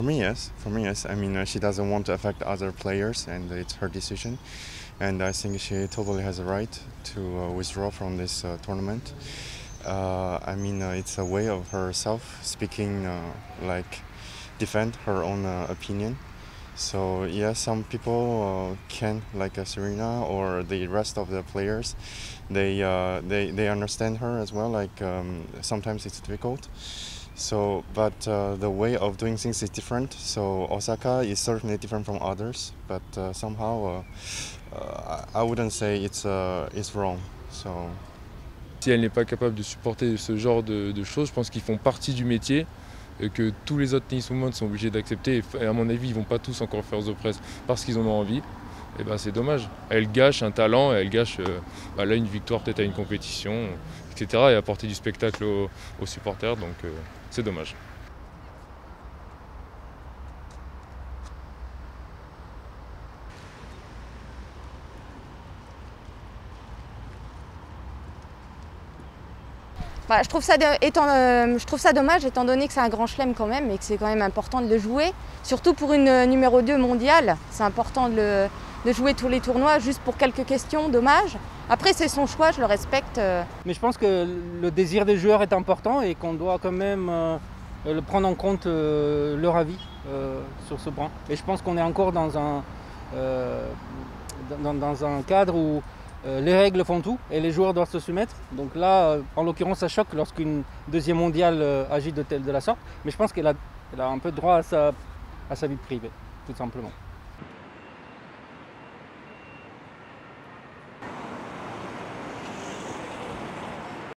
For me, yes. I mean, she doesn't want to affect other players, and it's her decision. And I think she totally has a right to withdraw from this tournament. I mean, it's a way of herself speaking, like defend her own opinion. So yeah, some people can, like Serena or the rest of the players, they understand her as well. Like sometimes it's difficult. So, but the way of doing things is different. So Osaka is certainly different from others, but somehow I wouldn't say it's wrong. So. Si elle n'est pas capable de supporter ce genre de choses, je pense qu'ils font partie du métier et que tous les autres tenniswomen sont obligés d'accepter. Et à mon avis, ils ne vont pas tous en conférence de presse parce qu'ils en ont envie. Et ben c'est dommage. Elle gâche un talent, elle gâche là une victoire peut-être à une compétition, etc. Et apporter du spectacle aux supporters, donc c'est dommage. Bah, je trouve ça dommage étant donné que c'est un grand chelem quand même et que c'est quand même important de le jouer. Surtout pour une numéro 2 mondiale, c'est important de jouer tous les tournois juste pour quelques questions, dommage. Après c'est son choix, je le respecte. Mais je pense que le désir des joueurs est important et qu'on doit quand même prendre en compte leur avis sur ce point. Et je pense qu'on est encore dans un cadre où les règles font tout et les joueurs doivent se soumettre. Donc là, en l'occurrence, ça choque lorsqu'une deuxième mondiale agit de la sorte. Mais je pense qu'elle a un peu droit à sa vie privée, tout simplement.